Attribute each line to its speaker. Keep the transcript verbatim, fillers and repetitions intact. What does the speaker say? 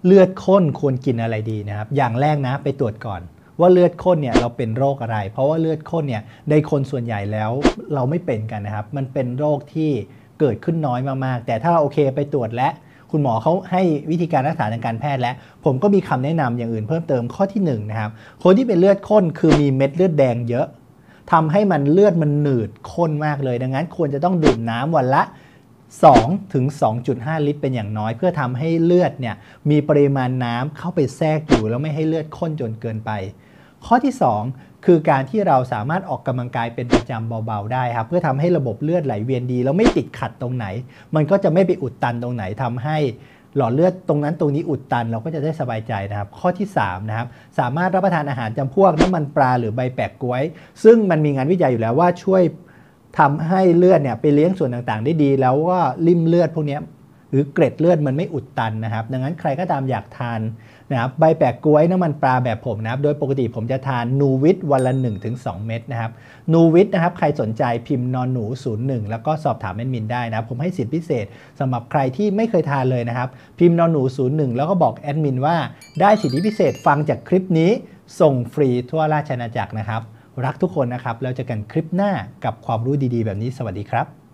Speaker 1: เลือดข้นควรกินอะไรดีนะครับอย่างแรกนะไปตรวจก่อนว่าเลือดข้นเนี่ยเราเป็นโรคอะไรเพราะว่าเลือดข้นเนี่ยในคนส่วนใหญ่แล้วเราไม่เป็นกันนะครับมันเป็นโรคที่เกิดขึ้นน้อยมากๆแต่ถ้าเราโอเคไปตรวจและคุณหมอเขาให้วิธีการรักษาทางการแพทย์และผมก็มีคำแนะนำอย่างอื่นเพิ่มเติมข้อที่หนึ่งนะครับคนที่เป็นเลือดข้นคือมีเม็ดเลือดแดงเยอะทำให้มันเลือดมันหนืดข้นมากเลยดังนั้นควรจะต้องดื่มน้ำวันละสองถึงสองจุดห้า ลิตรเป็นอย่างน้อยเพื่อทำให้เลือดเนี่ยมีปริมาณน้ำเข้าไปแทรกอยู่แล้วไม่ให้เลือดข้นจนเกินไปข้อที่สองคือการที่เราสามารถออกกำลังกายเป็นประจำเบาๆได้ครับเพื่อทำให้ระบบเลือดไหลเวียนดีแล้วไม่ติดขัดตรงไหนมันก็จะไม่ไปอุดตันตรงไหนทำให้หลอดเลือดตรงนั้นตรงนี้อุดตันเราก็จะได้สบายใจนะครับข้อที่สามนะครับสามารถรับประทานอาหารจำพวกน้ำมันปลาหรือใบแปะก๊วยซึ่งมันมีงานวิจัยอยู่แล้วว่าช่วยทำให้เลือดเนี่ยไปเลี้ยงส่วนต่างๆได้ดีแล้วว่าริ่มเลือดพวกนี้หรือเกล็ดเลือดมันไม่อุดตันนะครับดังนั้นใครก็ตามอยากทานนะครับใบแปะก๊วยน้ำมันปลาแบบผมนะครับโดยปกติผมจะทานนูวิทวันละ หนึ่งถึงสอง เม็ดนะครับนูวิทนะครับใครสนใจพิมพ์นอนหนูศูนย์หนึ่งแล้วก็สอบถามแอดมินได้นะผมให้สิทธิพิเศษสำหรับใครที่ไม่เคยทานเลยนะครับพิมพ์นอนหนูศูนย์หนึ่งแล้วก็บอกแอดมินว่าได้สิทธิพิเศษฟังจากคลิปนี้ส่งฟรีทั่วราชอาณาจักรนะครับรักทุกคนนะครับแล้วเจอกันคลิปหน้ากับความรู้ดีๆแบบนี้สวัสดีครับ